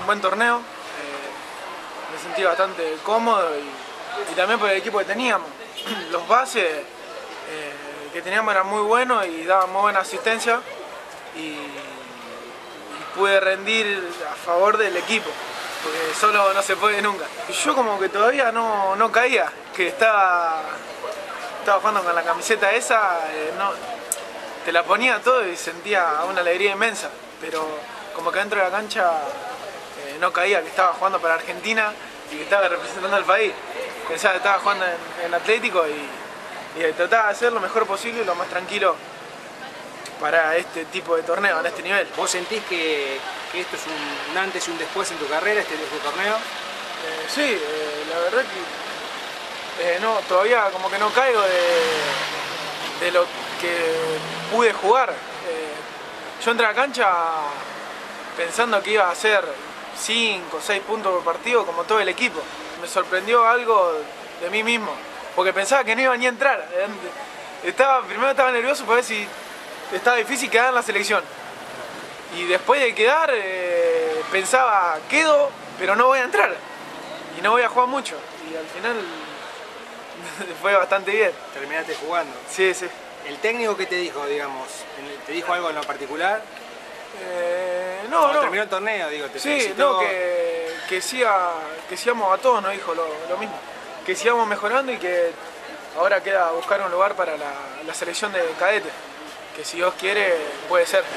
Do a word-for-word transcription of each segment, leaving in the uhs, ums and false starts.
un buen torneo, eh, me sentí bastante cómodo y, y también por el equipo que teníamos. Los bases eh, que teníamos eran muy buenos y daban muy buena asistencia y, y pude rendir a favor del equipo, porque solo no se puede nunca. Yo como que todavía no, no caía, que estaba, estaba jugando con la camiseta esa, eh, no, te la ponía todo y sentía una alegría inmensa, pero como que dentro de la cancha eh, no caía, que estaba jugando para Argentina y que estaba representando al país. Pensaba que estaba jugando en, en Atlético y, y trataba de hacer lo mejor posible y lo más tranquilo para este tipo de torneo, en este nivel. ¿Vos sentís que, que esto es un, un antes y un después en tu carrera, este, este torneo? Eh, sí, eh, la verdad que eh, no, todavía como que no caigo de, de lo que pude jugar. Eh, yo entré a la cancha pensando que iba a hacer cinco o seis puntos por partido como todo el equipo. Me sorprendió algo de mí mismo, porque pensaba que no iba ni a entrar. Estaba, primero estaba nervioso para ver si estaba difícil quedar en la selección. Y después de quedar, eh, pensaba, quedo, pero no voy a entrar. Y no voy a jugar mucho. Y al final fue bastante bien. Terminaste jugando. Sí, sí. ¿El técnico qué te dijo, digamos? ¿Te dijo algo en lo particular? Eh, no, Cuando no. terminó el torneo, digo, te Sí, felicitó. no, que, que, siga, que sigamos a todos, nos dijo lo, lo mismo. Que sigamos mejorando y que ahora queda buscar un lugar para la, la selección de cadetes. Que si Dios quiere, puede ser.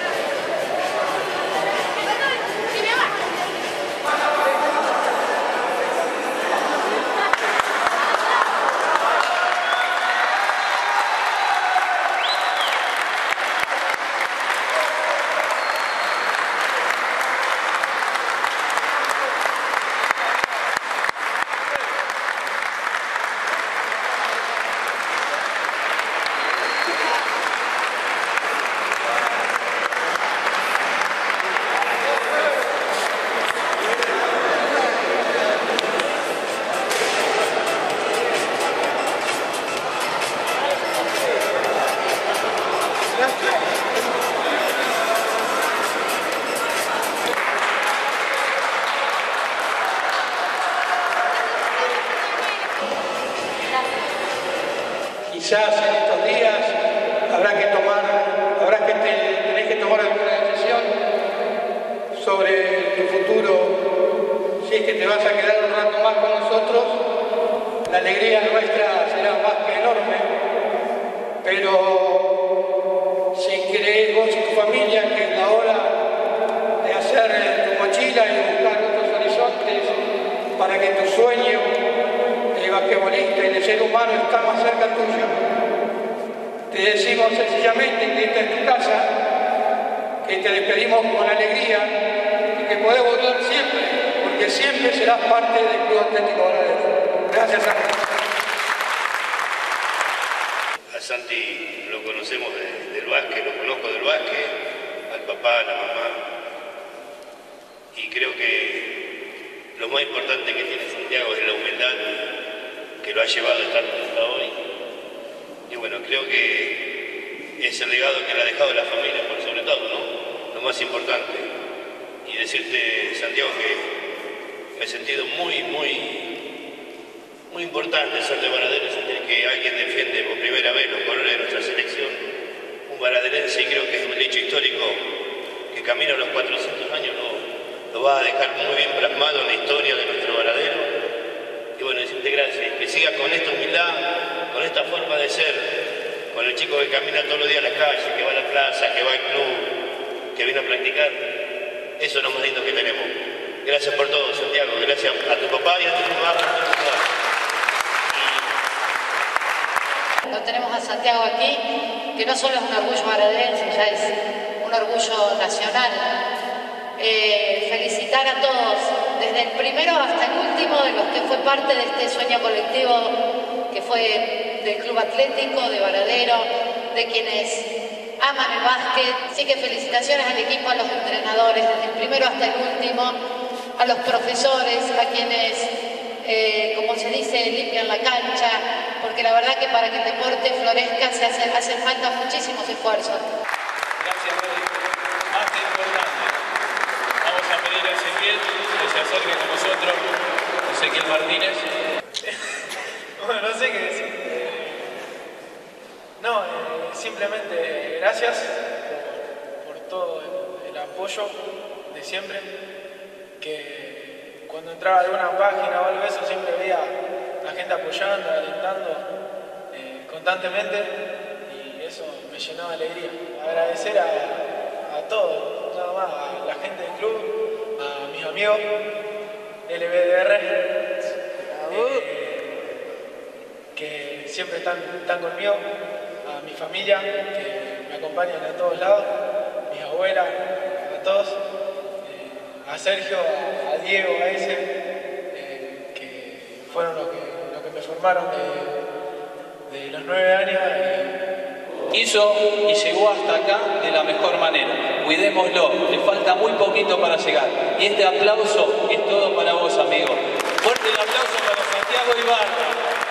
Quizás en estos días habrá que tomar, habrá que te, tenés que tomar alguna decisión sobre tu futuro. Si es que te vas a quedar un rato más con nosotros, la alegría nuestra será más que enorme. Pero si crees vos y tu familia que es la hora de hacer tu mochila y buscar otros horizontes para que tu sueño de basquetbolista y de ser humano está más cerca tuyo, te decimos sencillamente que esta es tu casa, que te despedimos con alegría y que podés volver siempre, porque siempre serás parte del Club Atlético Varadero. Gracias a ti. A Santi lo conocemos de, del básquet, lo conozco del básquet, al papá, a la mamá, y creo que lo más importante que tiene Santiago es la humildad que lo ha llevado a estar hasta hoy. Y bueno, creo que es el legado que le ha dejado la familia, por sobre todo, ¿no? Lo más importante. Y decirte, Santiago, que me he sentido muy, muy, muy importante ser de Varadero, sentir que alguien defiende por primera vez los colores de nuestra selección, un varaderense, y creo que es un hecho histórico que camino a los cuatrocientos años, ¿no? Lo va a dejar muy bien plasmado en la historia de nuestro Varadero. Y bueno, decirte gracias, que siga con esta humildad, con esta forma de ser, con el chico que camina todos los días a la calle, que va a la plaza, que va al club, que viene a practicar. Eso es lo más lindo que tenemos. Gracias por todo, Santiago, gracias a tu papá y a tu mamá por todo. Lo tenemos a Santiago aquí, que no solo es un orgullo varadense, ya es un orgullo nacional. Eh, felicitar a todos, desde el primero hasta el último de los que fue parte de este sueño colectivo que fue del Club Atlético, de Varadero, de quienes aman el básquet. Así que felicitaciones al equipo, a los entrenadores, desde el primero hasta el último, a los profesores, a quienes, eh, como se dice, limpian la cancha, porque la verdad que para que el deporte florezca se hace, hacen falta muchísimos esfuerzos. Gracias, Rodri. Más que importante, vamos a pedir al Ezequiel Jorge con nosotros, Ezequiel Martínez. Bueno, no sé qué decir. Eh, no, eh, simplemente gracias por, por todo el, el apoyo de siempre. Que cuando entraba a alguna página o algo de eso siempre veía a la gente apoyando, alentando eh, constantemente y eso me llenaba de alegría. Agradecer a, a todos, nada más, a la gente del club, a mis amigos, L B D R, eh, que siempre están, están conmigo, a mi familia, que me acompañan a todos lados, mis abuelas, a todos, eh, a Sergio, a, a Diego, a ese, eh, que fueron los que, los que me formaron de, de los nueve años. Y, hizo y llegó hasta acá de la mejor manera. Cuidémoslo, le falta muy poquito para llegar. Y este aplauso es todo para vos, amigo. Fuerte el aplauso para Santiago Ibarra.